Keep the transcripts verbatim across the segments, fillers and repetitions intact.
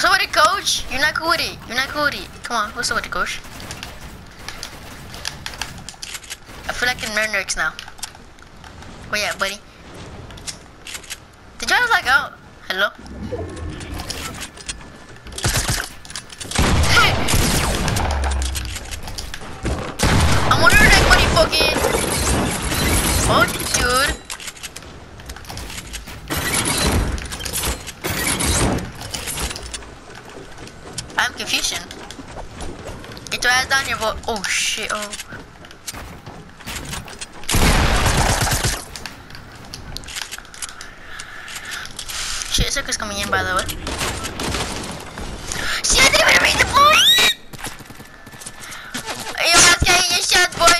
What's up with it, coach? You're not cool with it. You're not cool with it. Come on, what's up with it, coach? I feel like in nerd nerds now. Where you at, buddy? Did y'all just like out? Hello? I'm on your neck, buddy, fucking. Oh, dude. I'm confusion. Get your ass down here, boy. Oh shit, oh. Shit, circus coming in, by the way. Shit, I didn't even read the point! Yo, let's get your shot, boy.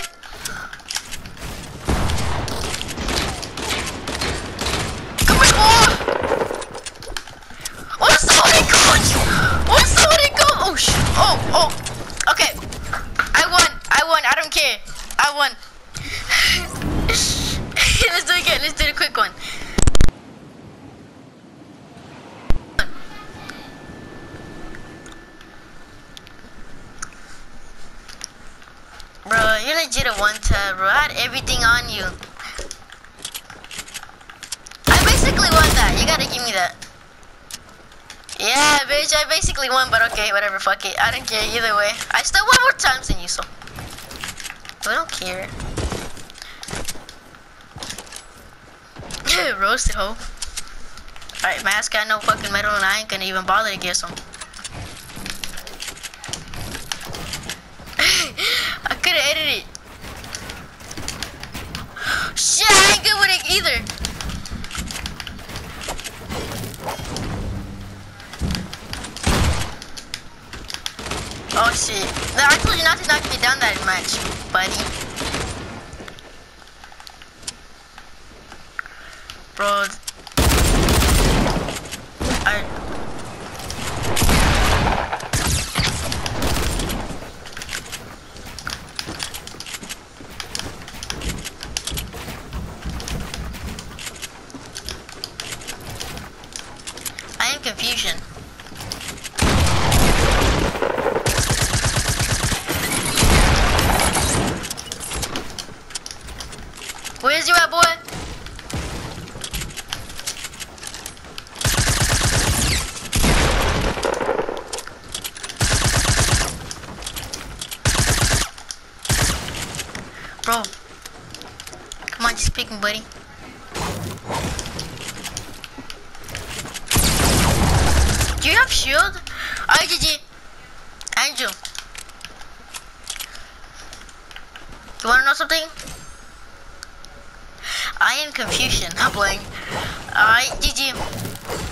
Come on, boy! What's the way, coach? What's the way, coach? Oh, shit. Oh, oh. Okay. I won. I won. I don't care. I won. Let's do it again. Let's do the quick one. Bro, you're legit a one-tap, bro. I had everything on you. I basically won that. You gotta give me that. Yeah, bitch, I basically won, but okay, whatever, fuck it. I don't care either way. I still won more times than you, so. I don't care. Roasted hoe. Alright, mask got no fucking metal and I ain't gonna even bother to get some. I could've edited it. Shit, I ain't good with it either. Oh shit. No, I told you not to knock me down that much, buddy. Bro. I... I am confusion. Where's you at, boy? Bro. Come on, just pick me, buddy. Do you have shield? I G G. Angel. You wanna know something? I am confusion. I'm playing. Alright, G G.